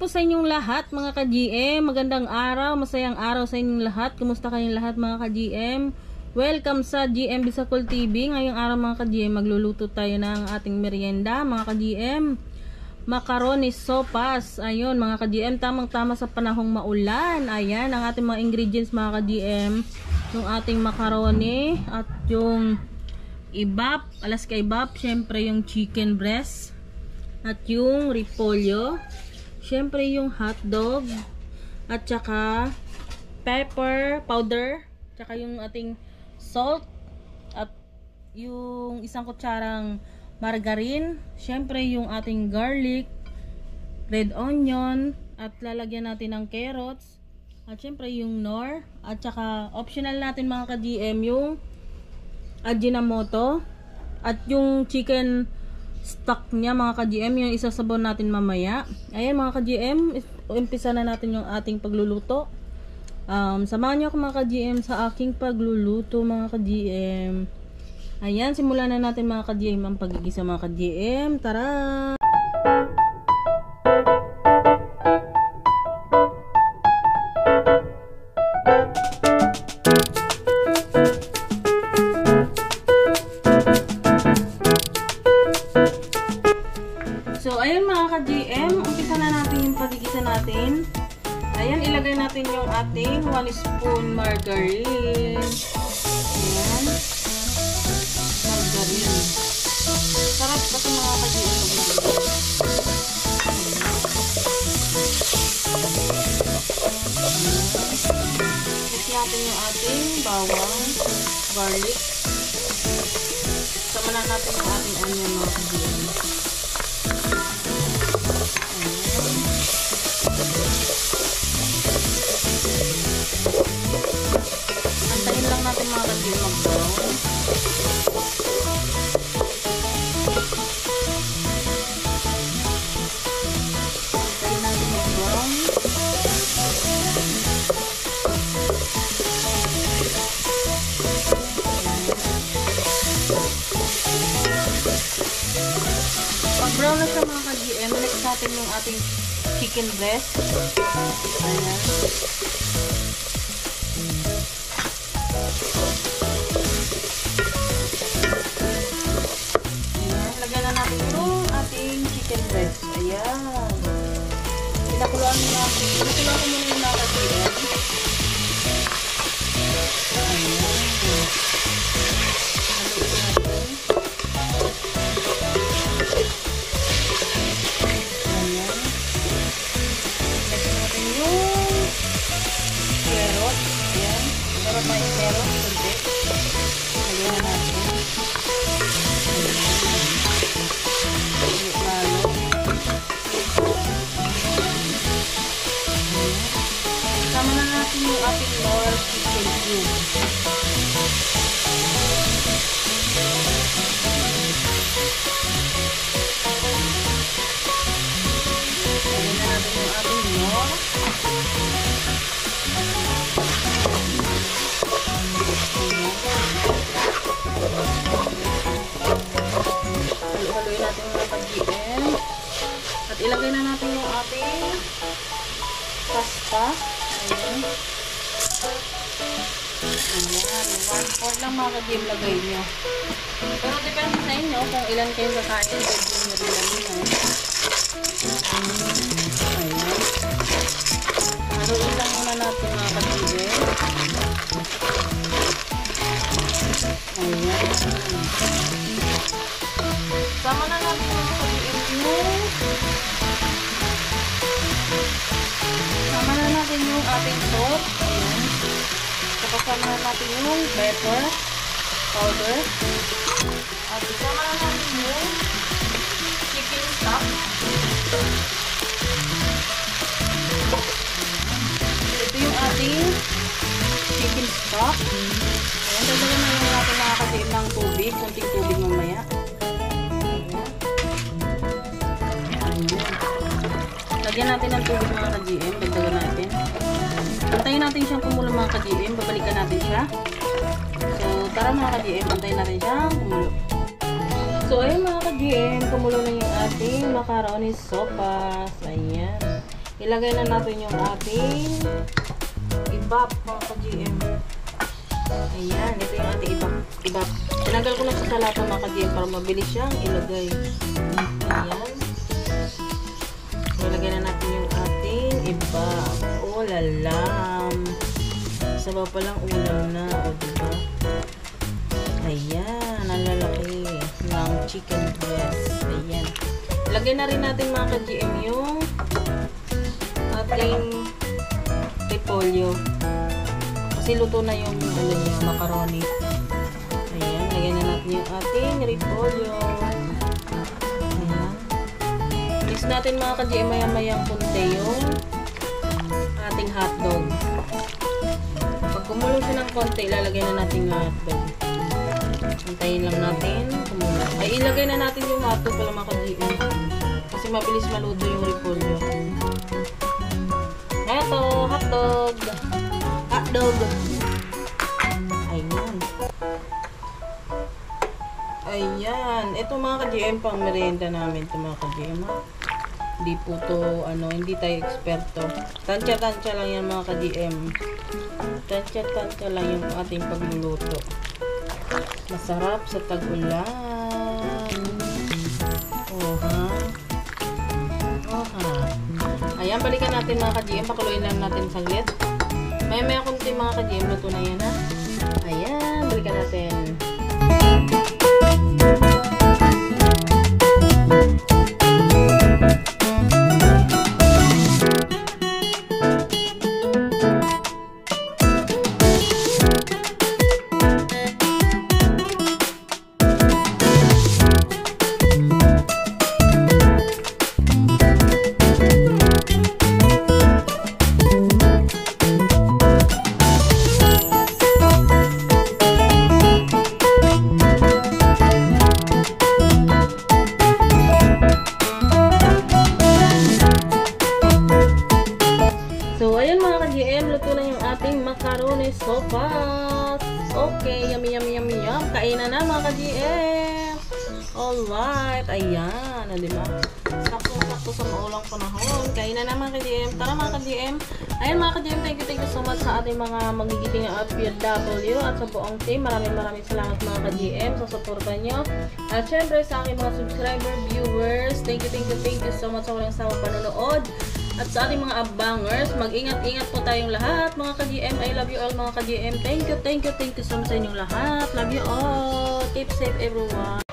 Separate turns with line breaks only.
po sa inyong lahat mga ka-GM. Magandang araw, masayang araw sa inyong lahat. Kumusta kayong lahat mga ka-GM? Welcome sa GM Bisacol TV. Ngayong araw mga ka-GM, magluluto tayo ng ating merienda mga ka-GM. Macaroni sopas. Ayun mga ka-GM, tamang-tama sa panahong maulan. Ayan ang ating mga ingredients mga ka-GM. Yung ating macaroni at yung ibap, Alaska ibap, syempre yung chicken breast at yung repolyo. Siyempre yung hotdog at saka pepper powder, saka yung ating salt at yung isang kutsarang margarine. Siyempre yung ating garlic, red onion at lalagyan natin ng carrots at siyempre yung nor at saka optional natin mga ka-GM yung Ajinomoto at yung chicken stock niya mga ka-GM, yung isasabaw natin mamaya. Ayan mga ka-GM, umpisa na natin yung ating pagluluto. Samahan niyo ako mga ka-GM sa aking pagluluto mga ka-GM. Ayan, simulan na natin mga ka-GM ang pagigisa mga ka-GM. Tara! So, ayun mga ka-GM, umpisa na natin yung pagigisa natin. Ayan, ilagay natin yung ating 1 spoon margarine. Ayan. Margarine. Sarap kasi mga ka-GM. Mix natin yung ating bawang, garlic. Sama na natin yung ating onion mga ka-GM. Antayin lang natin mga ka-GM mag-brown. Antayin natin mag-brown. Pag-brown na siya mga ka-GM, next natin yung ating chicken breast. Ayan. Lagyan na natin yung ating chicken breast. Ayan. Pinakuluan ko muna yung mga ka-GM. Ayan. May carrot kunti. Lagyan na natin. Lalo. Sama na natin yung ating nor chicken cube. Lagyan na natin yung ating nor. Haluin natin mga ka-GM at ilagay na natin yung ating pasta. Ayan. Ayan. 1/4 lang mga ka-GM lagay nyo. Pero depende sa inyo kung ilan kayo kakain. Pwede nyo rin lagay. Ayan. Haluin lang muna natin mga ka-GM. Ayan. Sama na natin yung ating salt. Ayan. Kasama na natin yung pepper powder. At isama na natin yung chicken stock. Ito yung ating chicken stock. Ayan, dalawa na yung natin nakakatiin ng tubig. Kunting tubig mamaya. Lagyan natin ng tubig mga ka-GM. Dagdagan natin. Antayin natin siyang kumulo mga ka-GM. Babalikan natin siya. So, tara mga ka-GM. Antayin natin siyang kumulo. So, ayun mga ka-GM. Kumulo na yung ating macaroni sopas. Ayan. Ilagay na natin yung ating ibap, mga ka-GM. Ayan, ito yung ating ibap. Tinanggal ko lang sa salata, mga ka-GM, para mabilis siyang ilagay. Ayan. Ilagay na natin yung ating ibap. Oh, lalam. Sabaw pa lang ulam na. O, diba? Ayan, ang lalaki ng chicken breast. Ayan. Ilagay na rin natin, mga ka-GM, yung ating repolyo. Kasi luto na yung macaroni. Ayan, lagyan na natin yung ating repolyo. Ayan. Mix natin, mga ka-GM, maya-mayang kunti yung ating hotdog. Pag kumulong siya ng konti, ilalagay na natin yung hotdog. Hintayin lang natin kumulong. Ay, ilagay na natin yung hotdog pala, mga ka-GM. Kasi mabilis maluto yung repolyo. Eto, hotdog. Hotdog. Ayan. Ayan. Ito, mga ka-GM, pang merienda namin ito, mga ka-GM. Hindi po to, hindi tayo eksperto. Tansya-tansya lang yan, mga ka-GM. Tansya-tansya lang yung ating pagluluto. Masarap sa tag-ulan. Oha. Ayan, balikan natin, mga ka-GM. Pakuluin lang natin saglit. Maya kunti, mga ka-GM. Luto na yan, ha? Ayan, balikan natin. Luto na yung ating macaroni sopas. Okay, yummy. Kainan na, mga ka-GM. Alright, ayan. Diba? Sakto sa maulang panahon. Kainan na, mga ka-GM. Tara, mga ka-GM. Ayan, mga ka-GM, thank you so much sa ating mga magigiting FPW at sa buong team. Maraming salamat, mga ka-GM, sa suporta nyo. At syempre, sa aking mga subscriber, viewers, thank you so much sa walang sawa panonood. At sa ating mga abangers, mag-ingat-ingat po tayong lahat, mga ka-GM. I love you all, mga ka-GM. Thank you so much sa inyong lahat. Love you all. Keep safe, everyone.